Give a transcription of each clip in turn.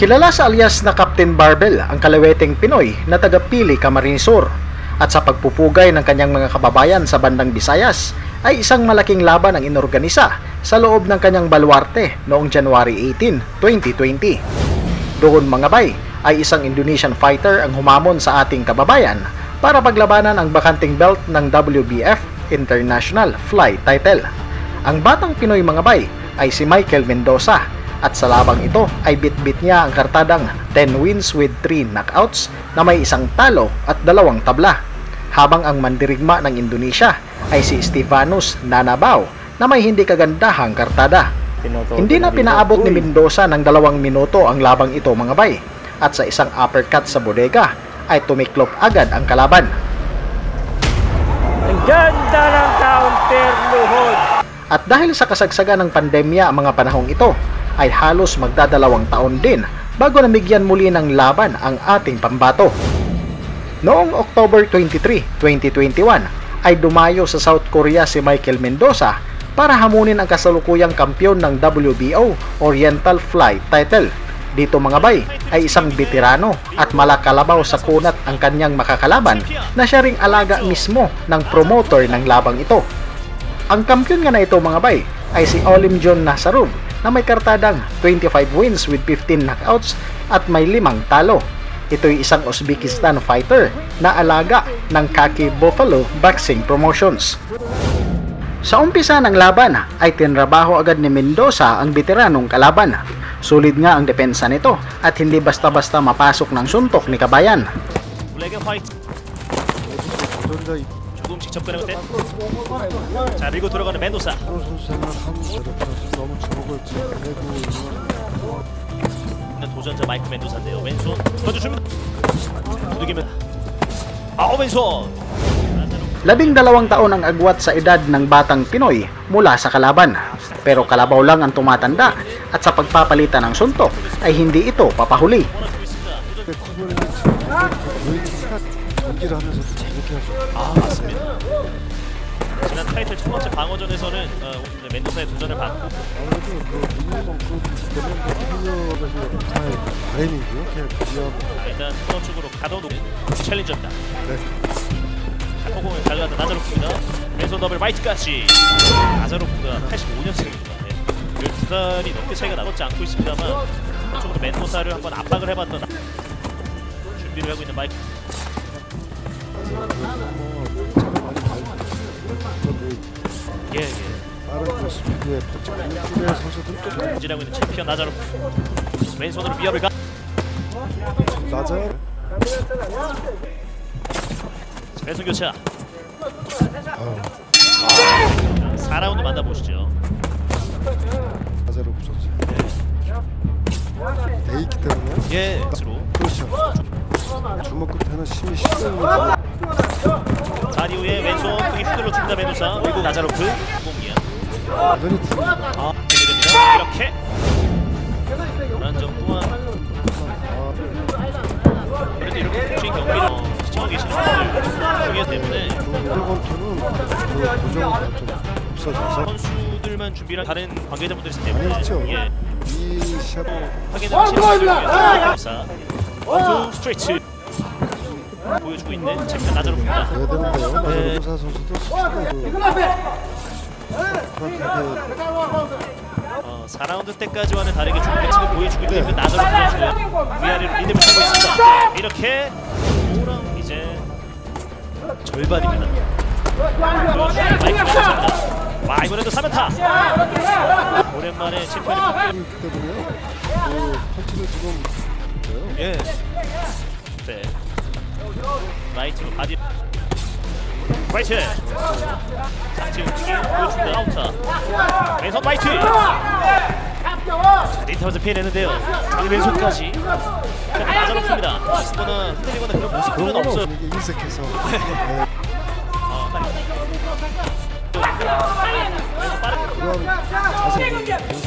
Kilala sa alias na Captain Barbell ang kalaweting Pinoy na taga-Pili, Camarines Sur, at sa pagpupugay ng kanyang mga kababayan sa bandang Visayas ay isang malaking laban ang inorganisa sa loob ng kanyang baluarte noong January 18, 2020. Doon mga bay ay isang Indonesian fighter ang humamon sa ating kababayan para paglabanan ang bakanting belt ng WBF International Fly title. Ang batang Pinoy mga bay ay si Michael Mendoza, at sa labang ito ay bit-bit niya ang kartadang 10 wins with 3 knockouts na may isang talo at 2 tabla. Habang ang mandirigma ng Indonesia ay si Stefanus Nanabao na may hindi kagandahang kartada. Hindi na pinaabot ni Mendoza ng 2 minuto ang labang ito mga bay, at sa isang uppercut sa bodega ay tumiklop agad ang kalaban. Ang ganda ng counter luhod! At dahil sa kasagsagan ng pandemya ang mga panahong ito, ay halos magdadalawang taon din bago namigyan muli ng laban ang ating pambato. Noong October 23, 2021 ay dumayo sa South Korea si Michael Mendoza para hamunin ang kasalukuyang kampyon ng WBO Oriental Fly title. Dito mga bay ay isang veterano at malakalabaw sa kunat ang kanyang makakalaban na siya ring alaga mismo ng promoter ng labang ito. Ang kampyon nga na ito mga bay ay si Olim John Nasarov na may kartadang 25 wins with 15 knockouts at may 5 talo. Ito'y isang Uzbekistan fighter na alaga ng Khaki Buffalo Boxing Promotions. Sa umpisa ng laban ay tinrabaho agad ni Mendoza ang veteranong kalaban. Sulit nga ang depensa nito at hindi basta-basta mapasok ng suntok ni kabayan. 조금씩 접근하고 돼. 자, 밀고 들어가는 멘도사. 도전자 마이크 멘도사인데요. 왼손 던져줍니다. 두들기면 왼손. 12 taon ang agwat sa edad ng batang Pinoy mula sa kalaban. Pero kalabaw lang ang tumatanda at sa pagpapalitan ng suntok ay hindi ito papahuli. 맞습니다. 지난 타이틀 첫 번째 방어전에서는 멘도사의 도전을 받고 일단 코너 쪽으로 가둬놓고 챌린저입니다. 허공을 달라는 나자로프입니다. 왼손 더블 마이트까지. 나자로프가 85년생입니다. 12살이 넘게 차이가 나지 않고 있습니다만 한쪽으로 멘도사를 한번 압박을 해봤던 준비를 하고 있는 마이크. 예. 지나고 있는 챔피언 나자로프. 왼손으로 위협을 가. 왼손 교차. 4라운드 만나보시죠. 나자로프 선수. 데이기 때문에. 예. 그렇죠. 주먹 끝에는 힘이 실습니다. 자리 후에 왼손 크게 휘둘러 줍니다. 멘도사. 그리고 나자로프 공이야. 눈이 됩니다. 이렇게 불안정 또한 그래도 이렇게 국진 경기를 시청하고 계시는 분들 중이기 때문에 kontrol은 고정이 좀 없어져서 선수들만 준비를 다른 관계자분들이 있기 때문에 그렇죠. 예. 이 샷 확인을 하시는 원투 스트레이트 보여주고 있는 챔피언 나자로프입니다. 돼야 되는데요. 나자로프 선수도 스피드도 4라운드 때까지와는 다르게 준비를 지금 보여주고 있는 나자로프 선수고요. 위아래로 리듬을 타고 있습니다. 이렇게 5라운드 이제 절반입니다. 마이크 이번에도 3연타. 오랜만에 챔피언이 있기 때문에요. 그 펀치를 지금 예. 네. 라이트로 바디. 라이트. 장치 움직임 보여준다. 아웃타. 왼손 라이트. 리타운드 피해내는데요. 자기 왼손까지. 나자로프입니다. 쓰거나 흔들리거나 그런 모습은 없어요. 인색해서 그런 자세히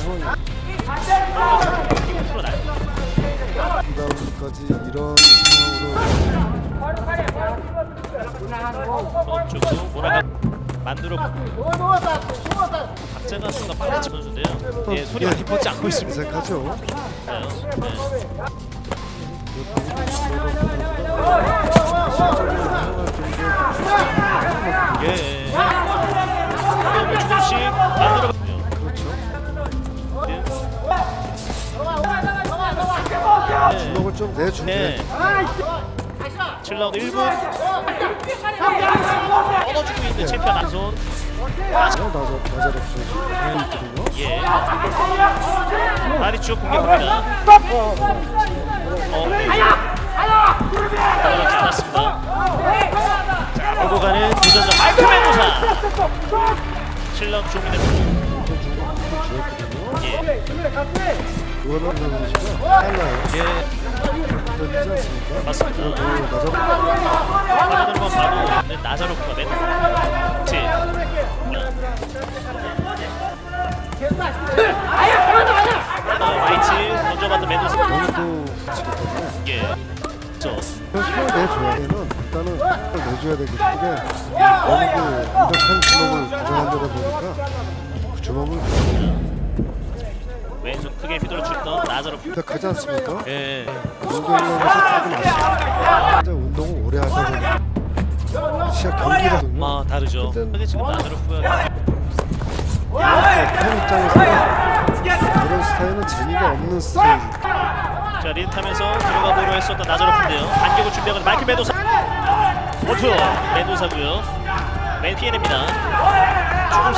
리바운드까지 이런 상황으로 쪽으로 몰아가. 만들어 박자가 순간 빨라진 선수인데요. 예, 손이 많이 뻗지 않고 있습니다. 어색하죠. 예. 조금씩 만들어. 그렇죠. 네. 주먹을 좀 내주네. 네. 7라운드 1분 얻어주고 있는 챔피언 안손. 나자롭 선수 있거든요. 예. 다리 쭉 공격합니다. 떨어지지 않았습니다. 자, 몰고 가는 도전자 마이크 멘도사. 7라운드 종민의 예. 이거는 선수가 빨라요. 예. 그렇지 않습니까? 맞습니다. 나자롭 빠르는 건 바로 나자로프가 맨. 와이츠 던져받은 멘도사. 너무도 지기 때문에 예. 저 손을 내줘야는 일단은 내줘야 되기 때문에 너무 그 완벽한 주먹을 가져가려다 보니까 그 주먹을 왼손 크게 휘둘러 쳤던 나자로프. 부탁하지 않습니까? 예. 운동하면서 조금 아쉽죠. 운동을 오래 하다 보니까 시합 경기거든요. 다르죠. 근데 지금 나자로프가 팬 입장에서는 그런 스타일은 재미가 없는 스타일이에요. 자, 리드 타면서 들어가보려 했었던 나자로프인데요. 반격을 준비하는 마이크 멘도사. 원투 멘도사고요. 맨 피해냅니다. 조금씩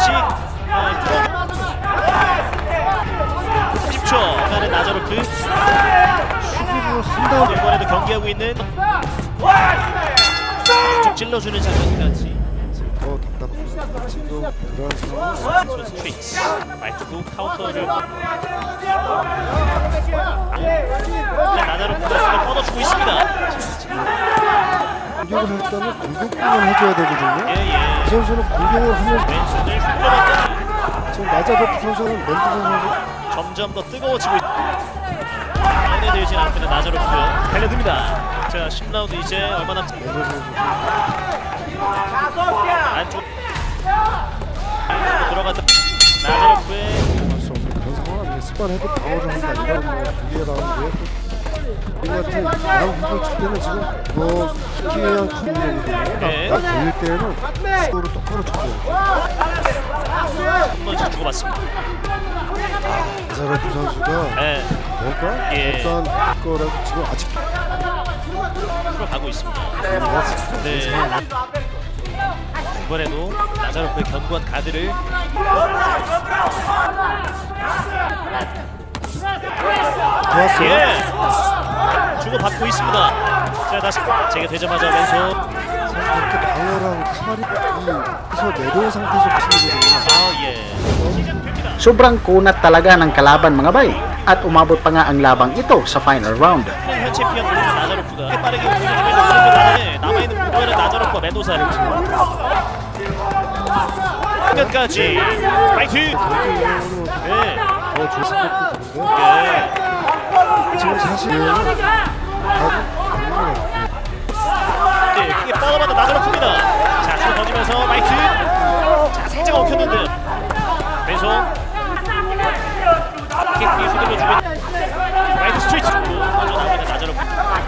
30초 가는 나자로프. 수비를 한다고 이번에도 경기하고 있는 쭉 찔러주는 장면까지. 더 답답합니다. 지금 그런 상황은 스트레이트 말투고 카운터를 나자로프가 손을 뻗어주고 있습니다. 공격을 할 때는 공격을 해줘야 되거든요. 예예. 이 선수는 공격을 하면서 왼손을 휘둘러봤던 지금 나자로프 선수는 멘트 선수 점점 더 뜨거워지고 있다. 안에 들진 않고 있는 나자로프 달려듭니다. 자, 10라운드 이제 얼마 남지 안쪽 들어가다 나자로프의 할수 없는 그런 상황 아니에요. 습관해도 방어를 한다. 이런 뭐 두개 라운드에 우리 같은 야구 후보 칠 때는 지금 뭐 스키에 대한 큰 문제거든요. 네. 딱 보일 때는 스코어를 똑바로 쳐줘요. 한 번씩 주고받습니다. 나자로프 선수가 네, 뭔가 예. 어떠한 거라도 지금 아직 풀어가고 있습니다. 네. 이번에도 나자로프의 견고한 가드를 좋았어요. 예 주고받고 있습니다. 자, 다시 재개되자마자 왼손. 이렇게 방어랑 칼이 이서 내려온 상태에서 치거든요. 예. 시작됩니다. Sobrang kunat talaga ng kalaban mga bay at umabot pa nga ang labang ito sa final round. 현 챔피언 나자로프가 빠르게 움직이는 오른쪽 남아있는 무도에는 나자로프와 멘도사를 끝까지 파이트. 네. 더 좋을 것도 있는데 예. 지금 사실은 네, 크게 뻗어받은 나자로프입니다. 자, 손 던지면서 마이트. 자, 살짝 엉켰는데 왼손 크게 휘둘러주고 있는 마이트 스트레이트 쪽으로 빠져나오는 나자로프.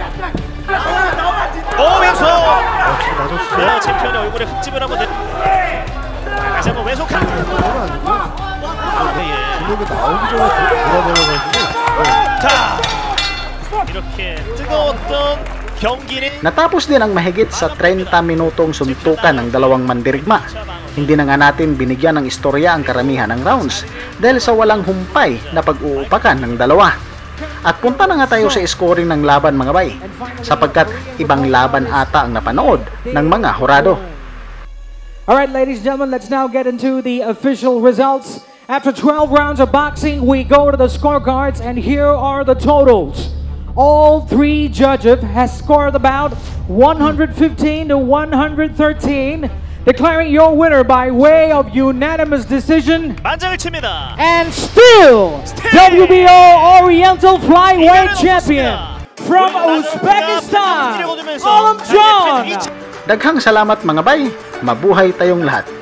오, 왼손. 자, 챔피언의 얼굴에 흠집을 한번 내. 다시 한번 왼손 칸. 그건 아니고 예. 주먹이 나오기 전에 돌아버려가지고 자, 이렇게 뜨거웠던 경기는 Natapos din ang mahigit sa 30 minutong suntukan ng dalawang mandirigma. Hindi na nga natin binigyan ng istorya ang karamihan ng rounds dahil sa walang humpay na pag-uupakan ng dalawa. At punta na nga tayo sa scoring ng laban mga bay, sapagkat ibang laban ata ang napanood ng mga horado. Alright, ladies and gentlemen, let's now get into the official results. After 12 rounds of boxing, we go to the scorecards, and here are the totals. All three judges has scored about 115 to 113, declaring your winner by way of unanimous decision. 만장을 칩니다. And still, WBO Oriental Flyweight Champion from Uzbekistan, Alam John. Daghang salamat mga bay, mabuhay tayong lahat.